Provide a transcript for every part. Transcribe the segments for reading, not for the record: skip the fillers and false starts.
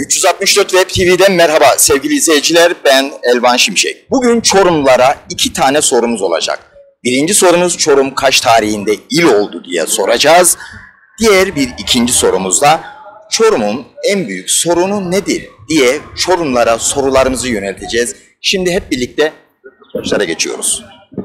364 Web TV'den merhaba sevgili izleyiciler, ben Elvan Şimşek. Bugün Çorumlulara 2 tane sorumuz olacak. Birinci sorumuz Çorum kaç tarihinde il oldu diye soracağız. Diğer bir ikinci sorumuzda Çorum'un en büyük sorunu nedir diye Çorumlulara sorularımızı yönelteceğiz. Şimdi hep birlikte sorulara geçiyoruz.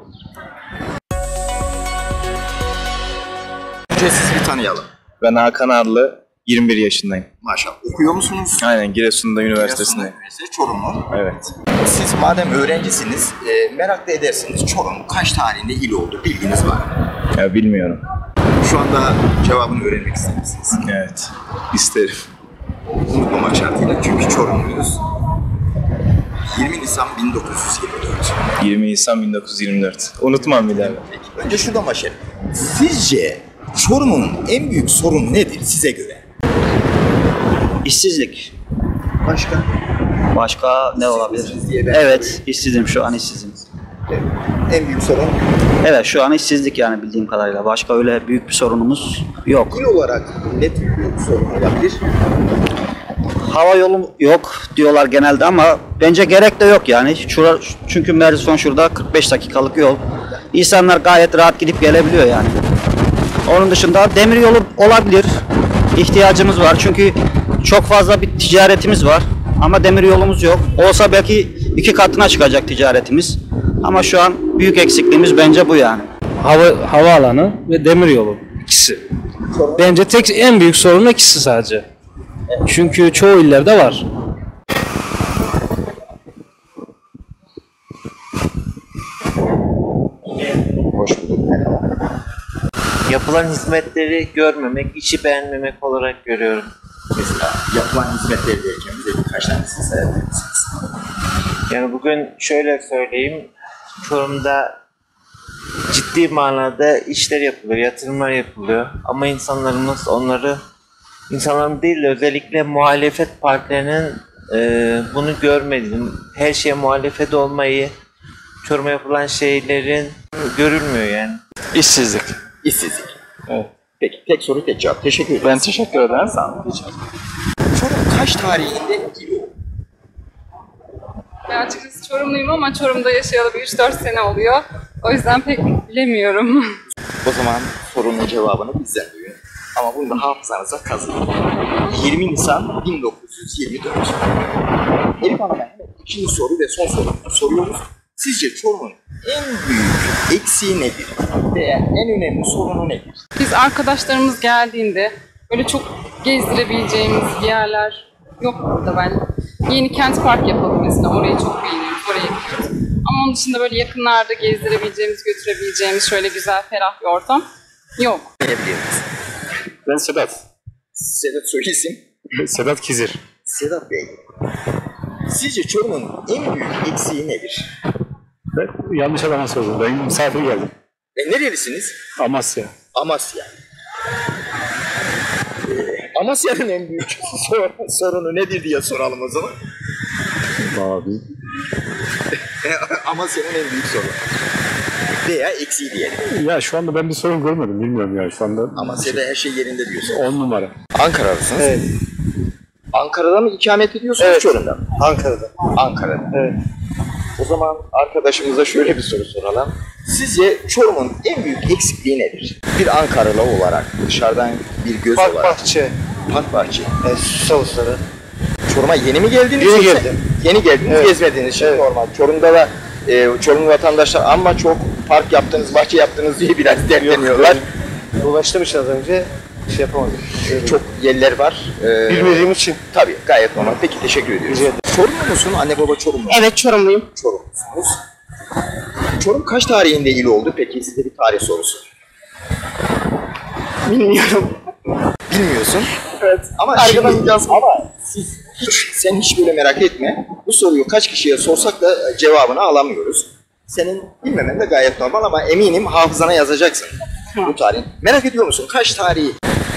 Önce sizi bir tanıyalım. Ben Hakan Arlı, 21 yaşındayım. Maşallah. Okuyor musunuz? Aynen, Giresun'da üniversitesinde. Çorumlu. Evet. Siz madem öğrencisiniz, merak da edersiniz Çorum kaç tarihinde il oldu bilginiz var. Ya bilmiyorum. Şu anda cevabını öğrenmek ister misiniz? Evet, isterim. Unutmamak şartıyla çünkü Çorumluyuz. 20 Nisan 1924. 20 Nisan 1924. Unutmam bir daha. Peki, önce şuradan başlayalım. Sizce Çorum'un en büyük sorunu nedir size göre? İşsizlik. Başka? Başka ne olabilir? diye ben Evet, işsizim, şu an işsizim. Evet. En büyük sorun Evet, şu an işsizlik yani bildiğim kadarıyla. Başka öyle büyük bir sorunumuz yok. il olarak ne tür bir sorun olabilir? Hava yolu yok diyorlar genelde ama bence gerek de yok yani. Çünkü Mersin şurada 45 dakikalık yol. İnsanlar gayet rahat gidip gelebiliyor yani. Onun dışında demir yolu olabilir. İhtiyacımız var çünkü çok fazla bir ticaretimiz var. Ama demir yolumuz yok. Olsa belki 2 katına çıkacak ticaretimiz. Ama şu an büyük eksikliğimiz bence bu yani. Havaalanı ve demiryolu ikisi. Bence en büyük sorun ikisi sadece. Çünkü çoğu illerde var. Hoş bulduk. Yapılan hizmetleri görmemek, işi beğenmemek olarak görüyorum. Mesela yapılan hizmetleri derken bize birkaç tanesini sayabilir misiniz? Yani bugün şöyle söyleyeyim, Çorum'da ciddi manada işler yapılıyor, yatırımlar yapılıyor. Ama insanların değil de özellikle muhalefet partilerinin bunu görmediğini, her şeye muhalefet olmayı, Çorum'a yapılan şeylerin görülmüyor yani. İşsizlik. İşsizlik. Evet. Peki, tek soru tek cevap. Teşekkür ederim. Ben teşekkür ederim. Sağ olun. Çorum kaç tarihinde il oldu? Ben açıkçası Çorumluyum ama Çorum'da yaşayalı bir 3-4 sene oluyor. O yüzden pek bilemiyorum. O zaman sorunun cevabını bizden duyun. Ama bunu da hafızanıza kazıyın. 20 Nisan 1924. Elif Hanım'a ikinci soru ve son soruyu soruyoruz. Sizce Çorum'un en büyük eksiği nedir? Veya en önemli sorunu nedir? Biz arkadaşlarımız geldiğinde böyle çok gezdirebileceğimiz bir yerler yok burada ben. Yeni Kent Park yapalım mesela, orayı çok beğeniyoruz, oraya gidiyoruz. Ama onun dışında böyle yakınlarda gezdirebileceğimiz, götürebileceğimiz şöyle güzel, ferah bir ortam yok. Bilebiliriz. Ben Sedat. Sedat soy isim. Sedat Kizir. Sedat Bey. Sizce Çorum'un en büyük eksiği nedir? Ben yanlış adama sordum. Ben misafir geldim. Nerelisiniz? Amasya. Amasya. Amasya'nın en büyük sorunu nedir diye soralım o zaman. Abi. Amasya'nın en büyük sorunu. Veya eksiği diyelim. Ya şu anda ben bir sorun görmedim. Bilmiyorum ya şu anda. Amasya'da her şey yerinde diyorsun. 10 numara. Ankara'lısınız. Evet. Ankara'da mı ikamet ediyorsunuz? Evet. Çorum'da mı? Ankara'da. Ankara'da. Evet. O zaman arkadaşımıza şöyle bir soru soralım. Sizce Çorum'un en büyük eksikliği nedir? Bir Ankaralı olarak, dışarıdan bir göz Park olarak. bahçe. Park bahçe. Susavusları. Çorum'a yeni mi geldiniz? Yeni yoksa- geldim. Yeni geldiniz, Evet. gezmediğiniz için Evet. normal. Çorum'da da Çorumlu vatandaşlar ama çok park yaptınız, bahçe yaptınız diye biraz dertleniyorlar. Dolaştım işte az önce. Şey yapamadım. Çok yerler var. Bilmediğim için. Tabii, gayet normal. Peki, teşekkür ediyoruz. Rica ederim. Çorumlu musun? Anne baba Çorumlu mu? Evet, Çorumluyum. Çorumlusunuz. Çorum kaç tarihinde il oldu? Peki size bir tarih sorusu. Bilmiyorum. Bilmiyorsun. Evet. Ama sen hiç böyle merak etme. Bu soruyu kaç kişiye sorsak da cevabını alamıyoruz. Senin bilmemen de gayet normal ama eminim hafızana yazacaksın bu tarihin. Merak ediyor musun? Kaç tarihi?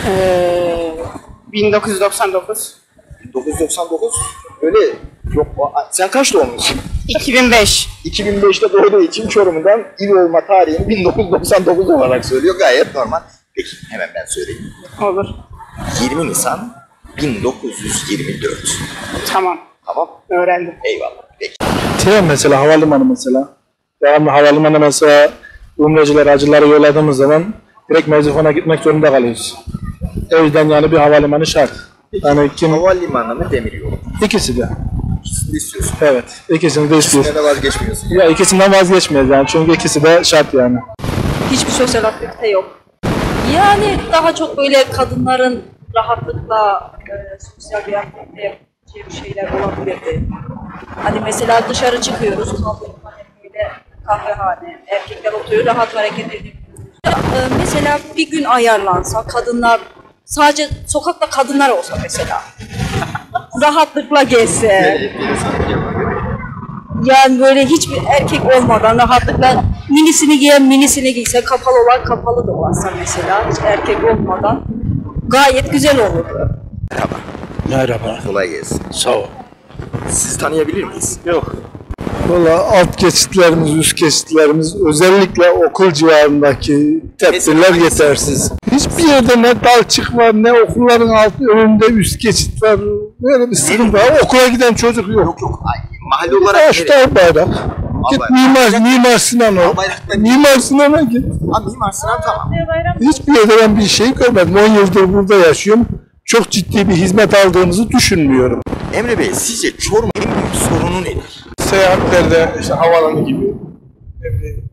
1999. 1999. Öyle yok. Sen kaç doğumlusun? 2005. 2005'te doğduğu için Çorum'dan il olma tarihini 1999 olarak söylüyor. Gayet normal. Peki, hemen ben söyleyeyim. Olur. 20 Nisan 1924. Tamam. Tamam. Öğrendim. Eyvallah. Peki. Tren mesela, havalimanı mesela. Devamlı havalimanı mesela umreciler, hacıları yolladığımız zaman direkt Merzifon'a gitmek zorunda kalıyoruz. O yüzden yani bir havalimanı şart. Yani Havalimanı mı demiryolu? ikisi de. İkisini de istiyorsun. Evet, ikisini de istiyoruz. İkisine de vazgeçmiyorsun. Ya ikisinden vazgeçmeyiz yani çünkü ikisi de şart yani. Hiçbir sosyal aktivite yok. Yani daha çok böyle kadınların rahatlıkla sosyal bir aktivite yapabileceği şeyler olabilirdi. Hani mesela dışarı çıkıyoruz, kaldırımda böyle kahvehane, erkekler oturuyor, rahat hareket ediyor. Mesela bir gün ayarlansa, kadınlar, sadece sokakta kadınlar olsa mesela, rahatlıkla gezse, yani böyle hiçbir erkek olmadan rahatlıkla minisini giyen minisini giyse, kapalı olan kapalı da olsa mesela, hiç erkek olmadan gayet güzel olurdu. Merhaba. Merhaba. Kolay gelsin. Sağ ol. Sizi tanıyabilir miyiz? Yok. Valla alt geçitlerimiz, üst geçitlerimiz, özellikle okul civarındaki tedbirler yetersiz. Hiçbir yerde ne dalçık var, ne okulların önünde üst geçit var. Böyle bir sıkıntı var. Okula giden çocuk yok. Yok. Ay, mahalle olarak Taşlar bayrak. Git Mimar Sinan ol. Mimar Sinan'a git. Ha, Mimar Sinan tamam. Hiçbir yerde ben bir şey görmedim. 10 yıldır burada yaşıyorum. Çok ciddi bir hizmet aldığımızı düşünmüyorum. Emre Bey, sizce Çorum'un en büyük sorunu nedir? Seyahatlerde işte havaalanı gibi. Ne bileyim.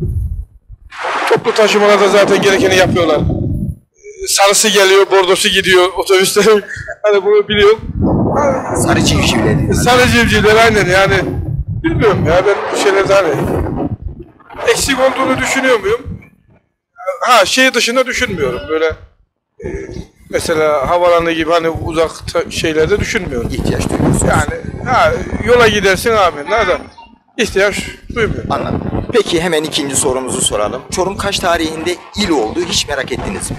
Toplu taşımalarda zaten gerekeni yapıyorlar. Sarısı geliyor, bordosu gidiyor otobüslerin. Hani bunu biliyorum. Sarı civcivleri. Sarı civcivler aynen yani. Bilmiyorum ya ben bu şeylerde hani eksik olduğunu düşünüyor muyum? Ha şey dışında düşünmüyorum böyle mesela havalanı gibi hani uzak şeylerde düşünmüyorum. İhtiyaç duyuyorsunuz. Yani ha, yola gidersin abi nereden? İhtiyaç duymuyorum. Anladım. Peki hemen ikinci sorumuzu soralım. Çorum kaç tarihinde il oldu hiç merak ettiniz mi?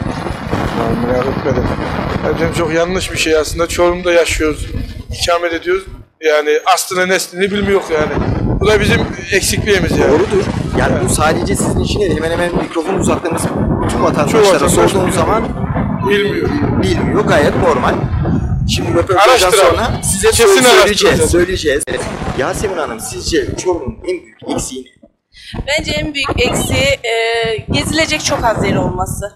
Ben merak etmedim. Bence çok yanlış bir şey aslında. Çorum'da yaşıyoruz, ikamet ediyoruz. Yani aslını neslini bilmiyor yani. Bu da bizim eksikliğimiz yani. Doğrudur. Yani bu sadece sizin için değil. Hemen hemen mikrofon uzattığınız bütün vatandaşlara sorduğunuz zaman bilmiyor. Gayet normal. Şimdi röportajdan sonra size Kesin söyleyeceğiz. Yasemin Hanım, sizce Çorum'un en büyük eksiği ne? Bence en büyük eksiği gezilecek çok az yer olması.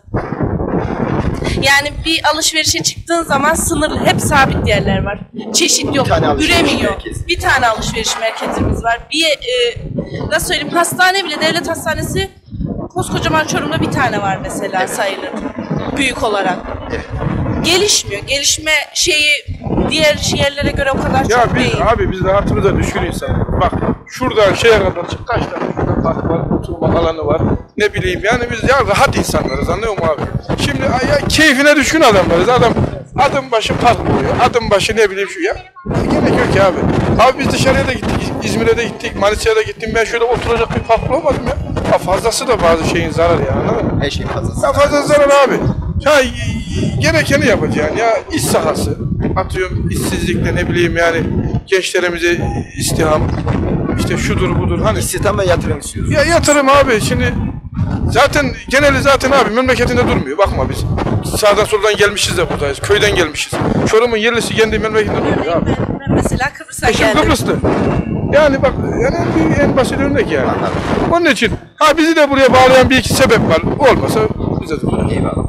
Yani bir alışverişe çıktığın zaman sınırlı, hep sabit yerler var. Çeşit yok, üremiyor. Bir tane alışveriş merkezimiz var. Nasıl söyleyeyim, hastane bile, devlet hastanesi koskocaman Çorum'da bir tane var mesela sayılır. Büyük olarak. Gelişmiyor. Gelişme şeyi diğer yerlere göre o kadar çok değil. Abi biz rahatımıza düşkün insan. Bak şuradan şeye kadar çık kaç tane şurada park var, oturma alanı var. Ne bileyim yani biz ya rahat insanlarız anlıyor musun abi? Şimdi ya keyfine düşkün adamlarız. Adam adım başı park oluyor. Adım başı ne bileyim şu ya. Gerek yok ki abi. Abi biz dışarıya da gittik. İzmir'e de gittik. Manisa'ya da gittim. Ben şöyle oturacak bir park bulamadım ya. Ha, fazlası da bazı şeyin zararı ya anladın mı? Her şey fazlası. Ya fazlası zarar abi. Ha, gerekeni yapacaksın ya iş sahası atıyorum işsizlikle ne bileyim yani gençlerimize istihdam işte şudur budur hani İstihdam ve yatırım istiyoruz. ya yatırım abi şimdi zaten geneli zaten abi memleketinde durmuyor bakma biz sağdan soldan gelmişiz de buradayız köyden gelmişiz Çorum'un yerlisi kendi memleketinde durmuyor abi. Ben mesela Kıbrıs'a geldim. Kıbrıs'ta yani bak yani en basit örnek yani. Anladım. Onun için ha bizi de buraya bağlayan bir iki sebep var olmasa bize de olur. Eyvallah.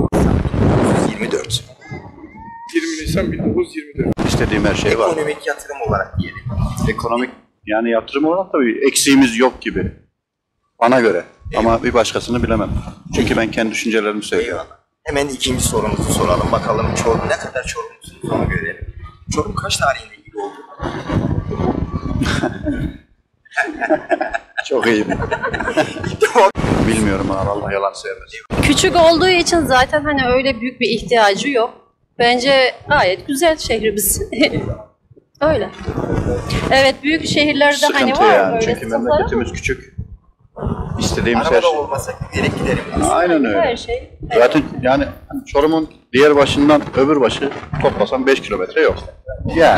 24. 20 Nisan 1924. İstediğim her şey var. Ekonomik yatırım olarak diyelim. Ekonomik yani yatırım olarak tabii eksiğimiz yok gibi. Bana göre. Ama bir başkasını bilemem. Çünkü ben kendi düşüncelerimi söylüyorum. Eyvallah. Hemen ikinci sorumuzu soralım. Bakalım Çorum ne kadar Çorumlusunuz onu görelim. Çorum kaç tarihinde il oldu? Çok iyiyim. Bilmiyorum abi Allah yalan sevmez. Küçük olduğu için zaten hani öyle büyük bir ihtiyacı yok. Bence gayet güzel şehrimiz. Öyle. Evet büyük şehirlerde Sıkıntı hani var yani. böyle Çünkü sıkıntılar memleketimiz küçük. İstediğimiz her Arabada şey. olmasak gerek giderim. Aynen öyle. her şey. Zaten yani Çorum'un diğer başından öbür başı toplasam 5 kilometre yok. Yani.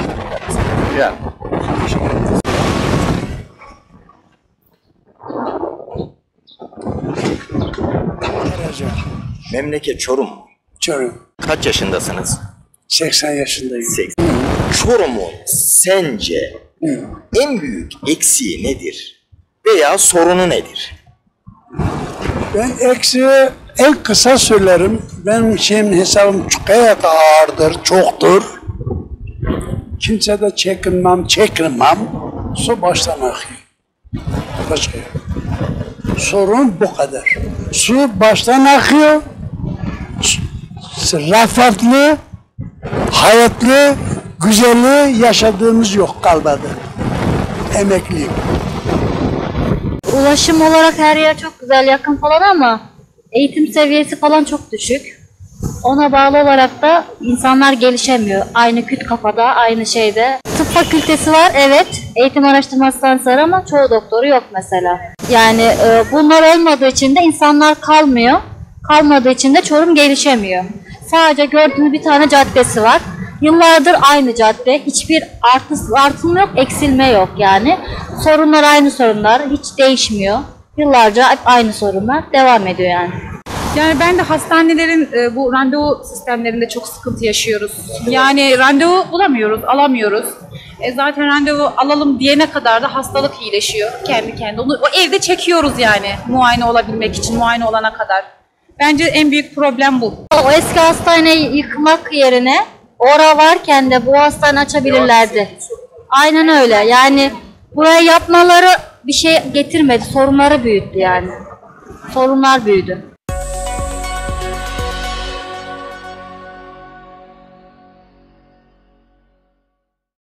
Memleket Çorum. Çorum. Kaç yaşındasınız? 80 yaşındayım. Çorum'un sence en büyük eksiği nedir? Veya sorunu nedir? Ben eksiği en kısa söylerim. Benim hesabım gayet ağırdır, çoktur. Kimse de çekinmem. Su baştan akıyor. Başka yok. Sorun bu kadar. Su baştan akıyor. Rafatlı, hayatlı, güzelliği yaşadığımız yok, kalmadı. Emekliyim. Ulaşım olarak her yer çok güzel, yakın falan ama eğitim seviyesi falan çok düşük. Ona bağlı olarak da insanlar gelişemiyor. Aynı küt kafada, aynı şeyde. Tıp fakültesi var, evet. Eğitim araştırma hastanesi var ama çoğu doktoru yok mesela. Yani bunlar olmadığı için de insanlar kalmıyor. Kalmadığı için de Çorum gelişemiyor. Sadece gördüğünüz bir tane caddesi var. Yıllardır aynı cadde. Hiçbir artılma yok, eksilme yok yani. Sorunlar aynı sorunlar. Hiç değişmiyor. Yıllarca hep aynı sorunlar devam ediyor yani. Yani ben de hastanelerin bu randevu sistemlerinde çok sıkıntı yaşıyoruz. Yani randevu bulamıyoruz, alamıyoruz. Zaten randevu alalım diyene kadar da hastalık iyileşiyor kendi kendine. Onu o evde çekiyoruz yani muayene olabilmek için, muayene olana kadar. Bence en büyük problem bu. O eski hastaneyi yıkmak yerine orada varken de bu hastane açabilirlerdi. Aynen öyle. Yani buraya yapmaları bir şey getirmedi. Sorunları büyüttü yani. Sorunlar büyüdü.